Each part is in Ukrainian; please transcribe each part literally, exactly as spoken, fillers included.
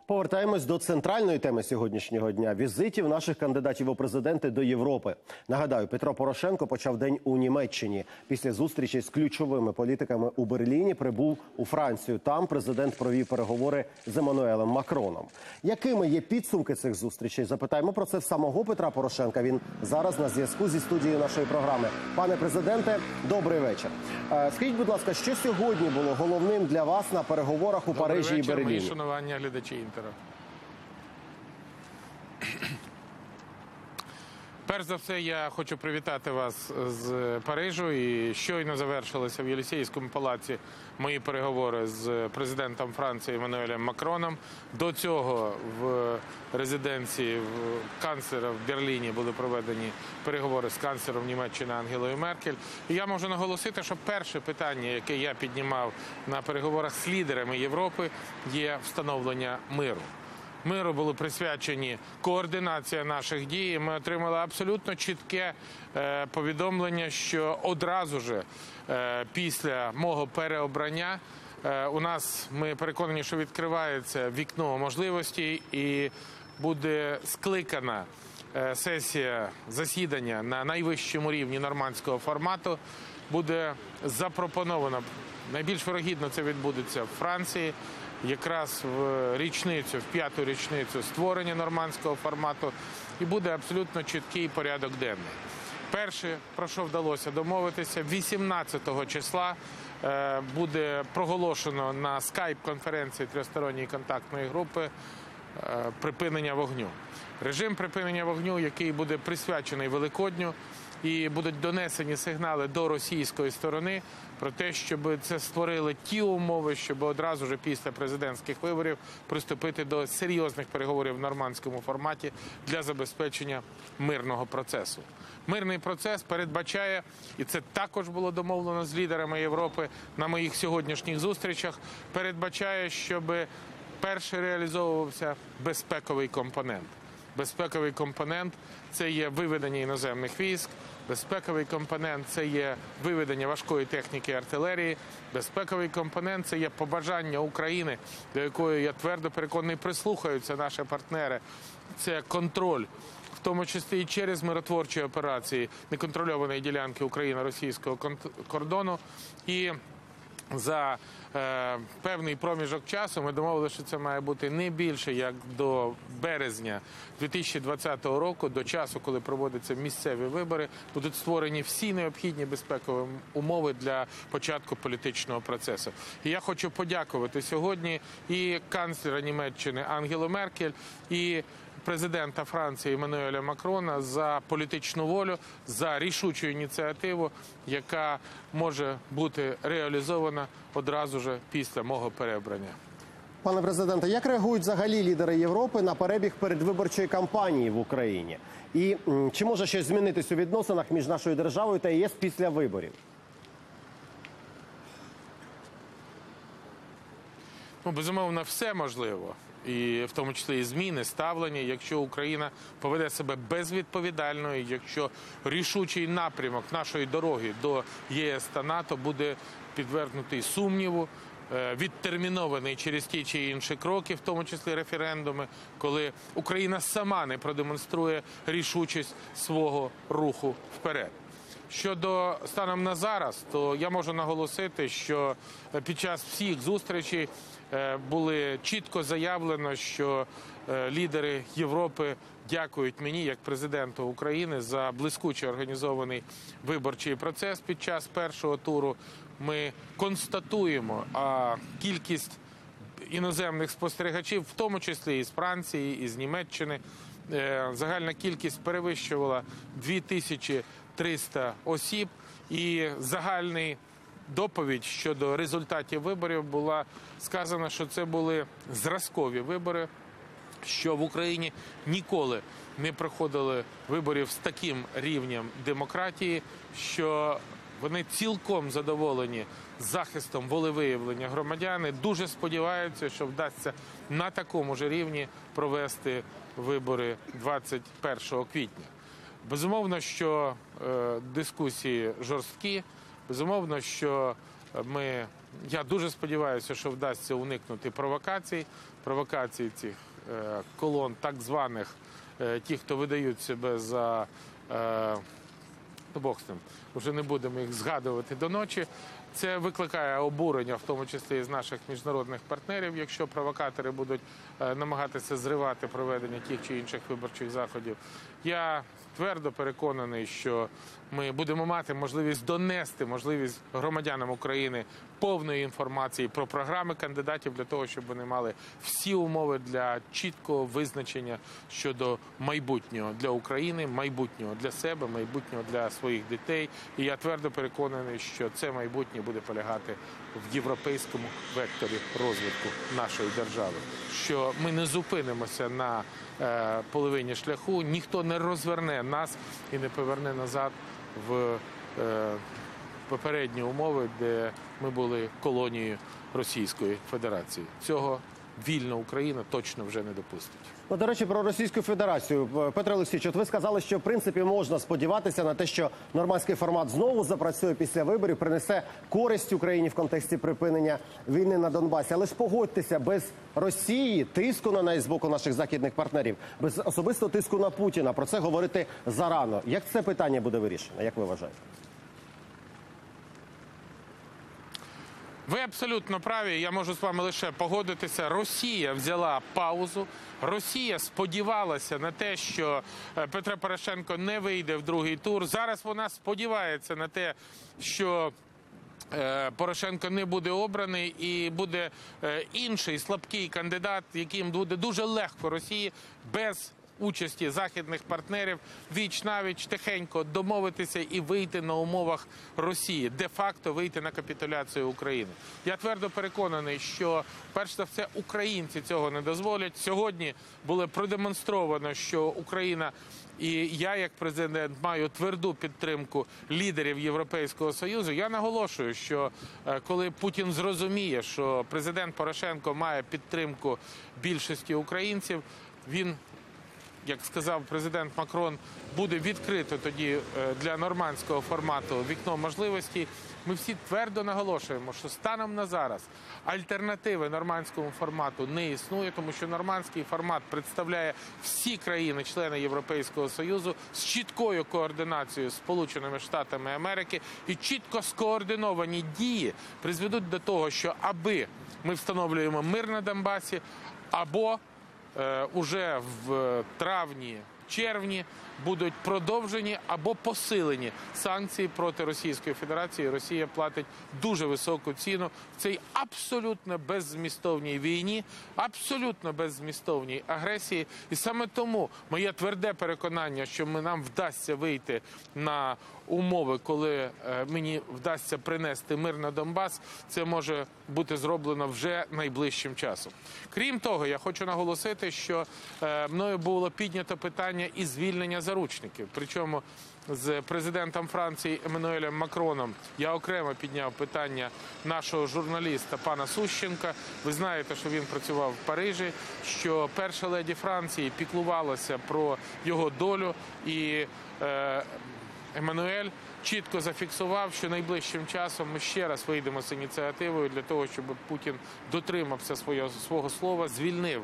Повертаємось до центральної теми сьогоднішнього дня – візитів наших кандидатів у президенти до Європи. Нагадаю, Петро Порошенко почав день у Німеччині. Після зустрічі з ключовими політиками у Берліні прибув у Францію. Там президент провів переговори з Еммануелем Макроном. Якими є підсумки цих зустрічей? Запитаємо про це в самого Петра Порошенка. Він зараз на зв'язку зі студією нашої програми. Пане президенте, добрий вечір. Скажіть, будь ласка, що сьогодні було головним для вас на переговорах у Добрий Парижі вечір, і Берліні? мої шанування глядачі Інтера. Перш за все, я хочу привітати вас з Парижу. І щойно завершилися в Єлісейському палаці мої переговори з президентом Франції Еммануелем Макроном. До цього в резиденції канцлера в Берліні були проведені переговори з канцлером Німеччини Ангелою Меркель. І я можу наголосити, що перше питання, яке я піднімав на переговорах з лідерами Європи, є встановлення миру. Миру були присвячені координація наших дій. Ми отримали абсолютно чітке е, повідомлення, що одразу ж е, після мого переобрання е, у нас, ми переконані, що відкривається вікно можливостей і буде скликана е, сесія засідання на найвищому рівні нормандського формату. Буде запропоновано, найбільш вирогідно це відбудеться в Франції, якраз в річницю, в п'яту річницю створення нормандського формату, і буде абсолютно чіткий порядок денний. Перше, про що вдалося домовитися, вісімнадцятого числа буде проголошено на скайп-конференції тристоронньої контактної групи припинення вогню. Режим припинення вогню, який буде присвячений Великодню, і будуть донесені сигнали до російської сторони про те, щоб це створили ті умови, щоб одразу ж після президентських виборів приступити до серйозних переговорів в нормандському форматі для забезпечення мирного процесу. Мирний процес передбачає, і це також було домовлено з лідерами Європи на моїх сьогоднішніх зустрічах, передбачає, щоб перше реалізовувався безпековий компонент. Безпековий компонент – це є виведення іноземних військ, безпековий компонент – це є виведення важкої техніки і артилерії, безпековий компонент – це є побажання України, до якої, я твердо переконаний, прислухаються наші партнери, це контроль, в тому числі і через миротворчі операції неконтрольованої ділянки Україно-російського кордону. І за е, певний проміжок часу ми домовилися, що це має бути не більше, як до березня дві тисячі двадцятого року, до часу, коли проводяться місцеві вибори, будуть створені всі необхідні безпекові умови для початку політичного процесу. І я хочу подякувати сьогодні і канцлера Німеччини Ангелу Меркель, і президента Франції Еммануеля Макрона за політичну волю, за рішучу ініціативу, яка може бути реалізована одразу ж після мого переобрання. Пане президенте, як реагують взагалі лідери Європи на перебіг передвиборчої кампанії в Україні? І чи може щось змінитись у відносинах між нашою державою та ЄС після виборів? Ну, безумовно, все можливо. І в тому числі і зміни, ставлення, якщо Україна поведе себе безвідповідально, якщо рішучий напрямок нашої дороги до ЄС та НАТО буде підвергнутий сумніву, відтермінований через ті чи інші кроки, в тому числі референдуми, коли Україна сама не продемонструє рішучість свого руху вперед. Щодо станом на зараз, то я можу наголосити, що під час всіх зустрічей були чітко заявлено, що лідери Європи дякують мені, як президенту України, за блискуче організований виборчий процес під час першого туру. Ми констатуємо, а кількість іноземних спостерігачів, в тому числі і з Франції, і з Німеччини, загальна кількість перевищувала дві тисячі триста осіб, і загальний доповідь щодо результатів виборів була сказана, що це були зразкові вибори, що в Україні ніколи не проходили виборів з таким рівнем демократії, що вони цілком задоволені захистом волевиявлення громадян і дуже сподіваються, що вдасться на такому ж рівні провести вибори двадцять першого квітня. Безумовно, що е, дискусії жорсткі, безумовно, що ми, я дуже сподіваюся, що вдасться уникнути провокацій, провокації цих е, колон, так званих, е, ті, хто видають себе за, е, ну, Бог з ним, вже не будемо їх згадувати до ночі. Це викликає обурення, в тому числі і з наших міжнародних партнерів, якщо провокатори будуть е, намагатися зривати проведення тих чи інших виборчих заходів. Я твердо переконаний, що ми будемо мати можливість донести, можливість громадянам України повної інформації про програми кандидатів для того, щоб вони мали всі умови для чіткого визначення щодо майбутнього для України, майбутнього для себе, майбутнього для своїх дітей. І я твердо переконаний, що це майбутнє буде полягати в європейському векторі розвитку нашої держави. Що ми не зупинимося на е, половині шляху, ніхто не розверне нас і не поверне назад в е, попередні умови, де ми були колонією Російської Федерації. Цього вільна Україна точно вже не допустить. Ну, до речі, про Російську Федерацію. Петро Олексійович, от ви сказали, що в принципі можна сподіватися на те, що нормандський формат знову запрацює після виборів, принесе користь Україні в контексті припинення війни на Донбасі. Але ж погодьтеся, без Росії, тиску на неї з боку наших західних партнерів, без особистого тиску на Путіна, про це говорити зарано. Як це питання буде вирішено, як ви вважаєте? Ви абсолютно праві, я можу з вами лише погодитися. Росія взяла паузу, Росія сподівалася на те, що Петро Порошенко не вийде в другий тур. Зараз вона сподівається на те, що Порошенко не буде обраний і буде інший слабкий кандидат, яким буде дуже легко Росії без участі західних партнерів віч-навіч тихенько домовитися і вийти на умовах Росії, де-факто вийти на капітуляцію України. Я твердо переконаний, що перш за все українці цього не дозволять. Сьогодні було продемонстровано, що Україна і я, як президент, маю тверду підтримку лідерів Європейського Союзу. Я наголошую, що коли Путін зрозуміє, що президент Порошенко має підтримку більшості українців, він, як сказав президент Макрон, буде відкрито тоді для нормандського формату вікно можливостей. Ми всі твердо наголошуємо, що станом на зараз альтернативи нормандському формату не існує, тому що нормандський формат представляє всі країни-члени Європейського Союзу з чіткою координацією з Сполученими Штатами Америки, і чітко скоординовані дії призведуть до того, що аби ми встановлюємо мир на Донбасі, або уже в травні-червні будуть продовжені або посилені санкції проти Російської Федерації. Росія платить дуже високу ціну в цій абсолютно беззмістовній війні, абсолютно беззмістовній агресії. І саме тому моє тверде переконання, що ми, нам вдасться вийти на умови, коли мені вдасться принести мир на Донбас, це може бути зроблено вже найближчим часом. Крім того, я хочу наголосити, що мною було піднято питання і звільнення заручників. Причому з президентом Франції Еммануелем Макроном я окремо підняв питання нашого журналіста пана Сущенка. Ви знаєте, що він працював в Парижі, що перша леді Франції піклувалася про його долю, і е, Еммануель чітко зафіксував, що найближчим часом ми ще раз вийдемо з ініціативою для того, щоб Путін дотримався свого, свого слова, звільнив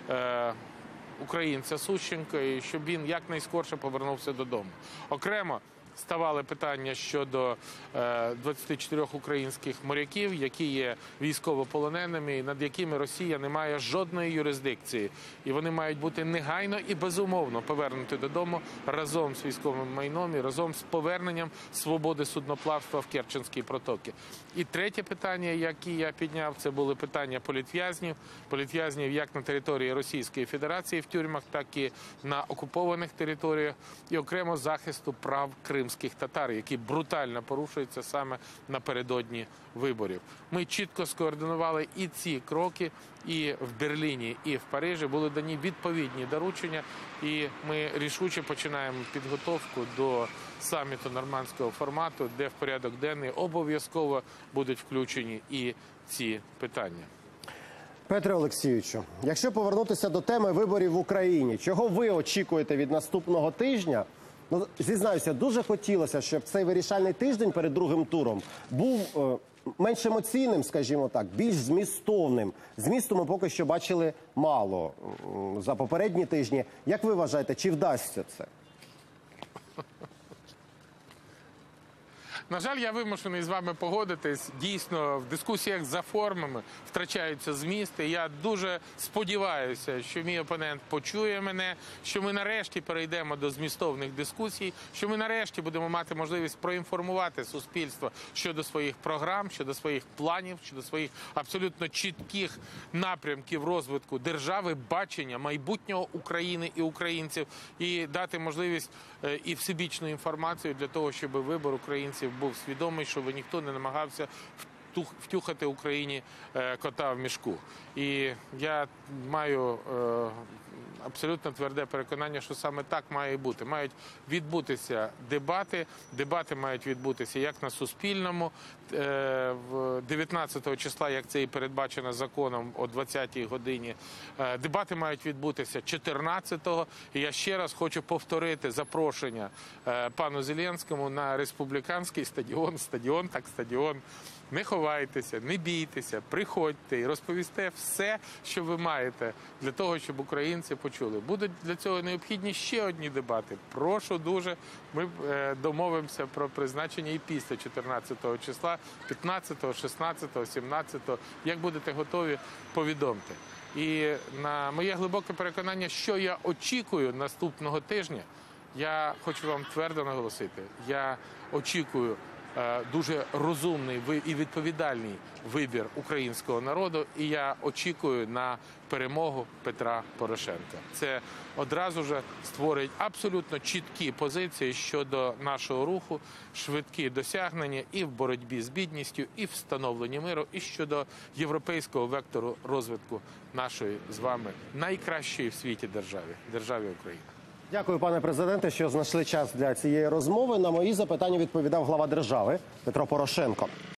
е, українця Сущенка, і щоб він якнайскорше повернувся додому. Окремо ставали питання щодо двадцяти чотирьох українських моряків, які є військовополоненими, і над якими Росія не має жодної юрисдикції. І вони мають бути негайно і безумовно повернуті додому разом з військовим майном і разом з поверненням свободи судноплавства в Керченській протоки. І третє питання, яке я підняв, це були питання політв'язнів. Політв'язнів як на території Російської Федерації в тюрмах, так і на окупованих територіях. І окремо захисту прав кримських татар, які брутально порушуються саме напередодні виборів. Ми чітко скоординували і ці кроки, і в Берліні, і в Парижі були дані відповідні доручення, і ми рішуче починаємо підготовку до саміту нормандського формату, де в порядок денний обов'язково будуть включені і ці питання. Петре Олексійовичу, якщо повернутися до теми виборів в Україні, чого ви очікуєте від наступного тижня? Ну, зізнаюся, дуже хотілося, щоб цей вирішальний тиждень перед другим туром був е, менш емоційним, скажімо так, більш змістовним. Змісту ми поки що бачили мало м, за попередні тижні. Як ви вважаєте, чи вдасться це? На жаль, я вимушений з вами погодитись. Дійсно, в дискусіях за формами втрачаються змісти. Я дуже сподіваюся, що мій опонент почує мене, що ми нарешті перейдемо до змістовних дискусій, що ми нарешті будемо мати можливість проінформувати суспільство щодо своїх програм, щодо своїх планів, щодо своїх абсолютно чітких напрямків розвитку держави, бачення майбутнього України і українців, і дати можливість е, і всебічну інформацію для того, щоб вибор українців був свідомий, щоб ніхто не намагався втух- втюхати Україні е, кота в мішку. І я маю е, абсолютно тверде переконання, що саме так має бути. Мають відбутися дебати, дебати мають відбутися як на Суспільному, е, в дев'ятнадцятого числа, як це і передбачено законом, о двадцятій годині. Е, Дебати мають відбутися чотирнадцятого. І я ще раз хочу повторити запрошення е, пану Зеленському на республіканський стадіон, стадіон так стадіон. Не ховайтеся, не бійтеся, приходьте і розповісте все, що ви маєте, для того, щоб українці почули. Будуть для цього необхідні ще одні дебати. Прошу дуже, ми е, домовимося про призначення і після чотирнадцятого числа, п'ятнадцятого, шістнадцятого, сімнадцятого. Як будете готові, повідомте. І на моє глибоке переконання, що я очікую наступного тижня, я хочу вам твердо наголосити, я очікую е, дуже розумний ви- і відповідальний вибір українського народу, і я очікую на перемогу Петра Порошенка. Це одразу ж створить абсолютно чіткі позиції щодо нашого руху, швидкі досягнення і в боротьбі з бідністю, і в встановленні миру, і щодо європейського вектору розвитку нашої з вами найкращої в світі держави, державі України. Дякую, пане президенте, що знайшли час для цієї розмови. На мої запитання відповідав глава держави Петро Порошенко.